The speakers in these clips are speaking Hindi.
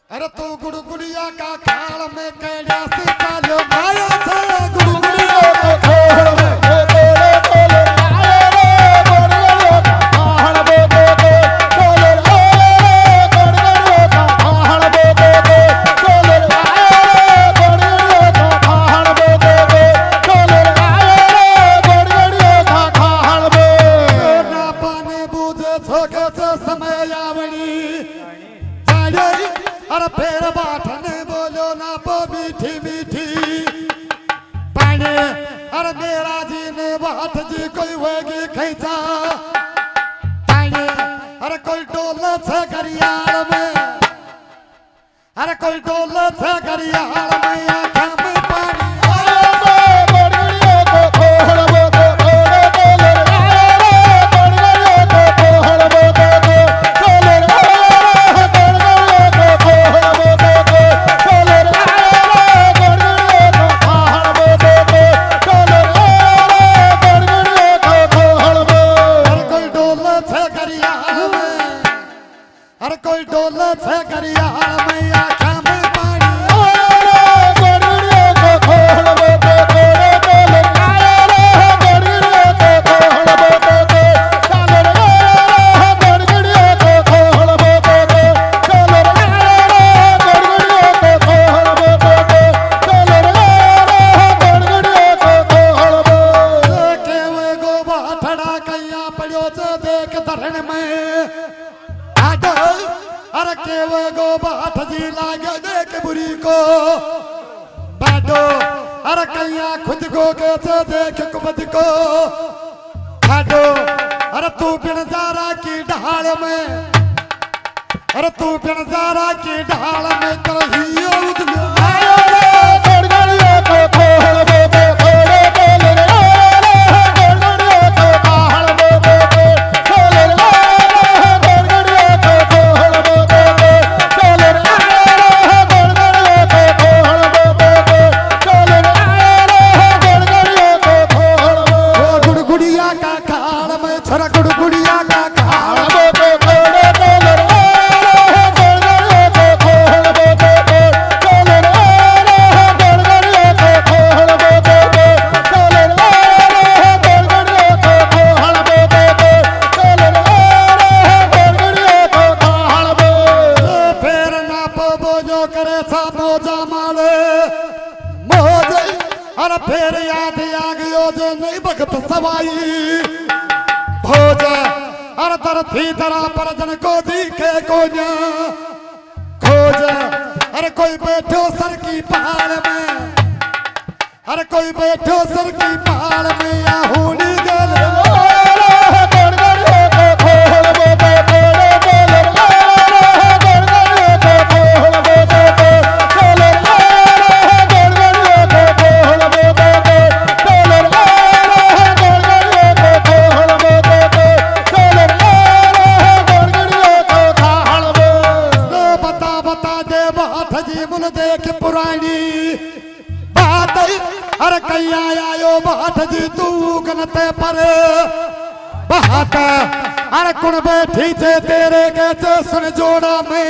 अरे तू गुड़गुड़िया का खाल में कैला से चालो माया से गुड़गुड़िया का खाल में बोले बोले आए रे गुड़गुड़िया का खाल में बोले बोले आए रे गुड़गुड़िया का खाल में बोले बोले आए रे गुड़गुड़िया का खाल में बोले बोले आए रे गुड़गुड़िया का खाल में ना पाने बूझे छोके से समय आवड़ी अरे फेर बाठने बोलो ना पो मीठी मीठी पानी अरे मेरा जी ने बात जी कोई होगी खैचा पानी अरे कोई डोले से गरियाल में अरे कोई डोले से गरियाल में आँखों में पानी अरे कोई डोले से गरियाल में आँखों में पानी गुड़गुड़िया को खोल बोले बोले बोले आए रे गुड़गुड़िया को खोल बोले बोले चलो रे गुड़गुड़िया को खोल बोले बोले चलो रे गुड़गुड़िया को खोल बोले बोले चलो रे गुड़गुड़िया को खोल बोले के वे गो बाठड़ा कैया पड़ो से देख धरण में अरे केवे गो बाठ जी लागे देख बुरी को बाडो अरे कैया खुद को कैसे देख कुबद को बाडो अरे तू बिनजारा की ढाल में अरे तू बिनजारा की ढाल में करहियो उदलो आयो रे गुड़गुड़िया को खोल बोले बोले बोले रे गुड़गुड़िया को ढाल में बोले बोले रे गुड़गुड़िया को खोल गुड़गुड़िया का खाल में छोरा गुड़गुड़िया का खाल में बोले बोले गुड़गुड़िया को खोल बोले बोले चलो रे गुड़गुड़िया को खोल बोले बोले चलो रे गुड़गुड़िया को खोल बोले बोले चलो रे गुड़गुड़िया को खोल बोले फिर ना पबो जो करे सामो जमाले मोजे अरे फिर याद आ गयो जो नहीं भगत सवाई भोज अरे तरथी तरह पर जन को दिखे कोन्या खोज अरे कोई बैठो सर की पहाड़ में अरे कोई बैठो सर की पहाड़ में या होनी गल गुड़गुड़िया को खोल बोले बोले बोले गुड़गुड़िया को खोल बोले बोले चलो गुड़गुड़िया को खोल बोले बोले चलो गुड़गुड़िया को खोल बोले बोले चलो गुड़गुड़िया को खाल बोले बता बता दे बात जी मुन देख पुरानी बात अरे कैया आयो बात जी तू गनते पर बात अरे कुण बैठी थे तेरे कैसे सुन जोड़ा में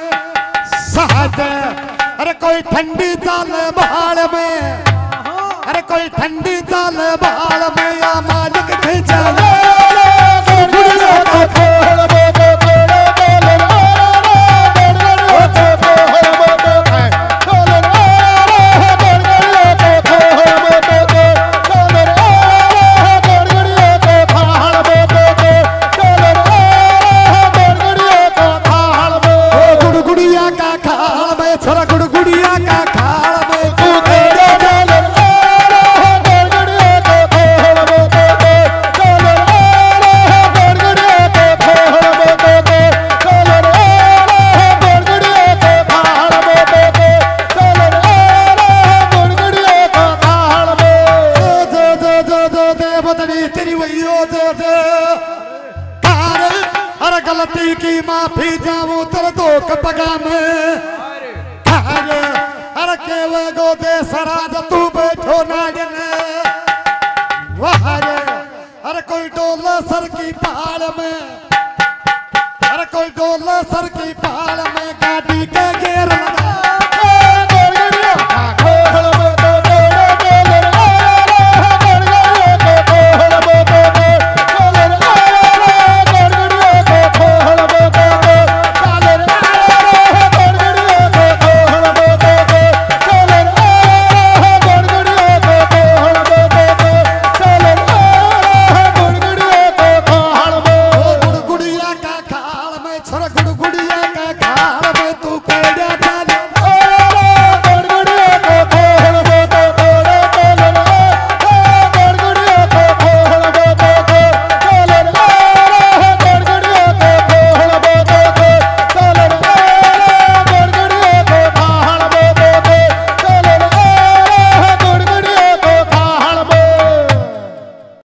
साथ अरे कोई ठंडी चाल बहाल में अरे कोई ठंडी चाल बहाल में या मालिक खींचा गुड़गुड़िया को खोल बोले बोले बोले गुड़गुड़िया को खोल बोले बोले गुड़गुड़िया को खोल बोले बोले चलो रे गुड़गुड़िया को खाल बोले बोले चलो रे गुड़गुड़िया को खाल बोले गुड़गुड़िया का खाल में छोरा गुड़गुड़िया का खाल में तू तेरे बोले गुड़गुड़िया को खोल बोले बोले चलो रे गुड़गुड़िया को खोल बोले बोले चलो रे गुड़गुड़िया को खाल बोले बोले चलो रे गुड़गुड़िया को खाल बोले जो देवतनी तेरी वैयो जो अरे गलती की माफी जाऊं तेरे दो कपगा में अरे केवे गो दे सराज तू बैठो नाडन वहां अरे कोई डोला सर की पहाड़ में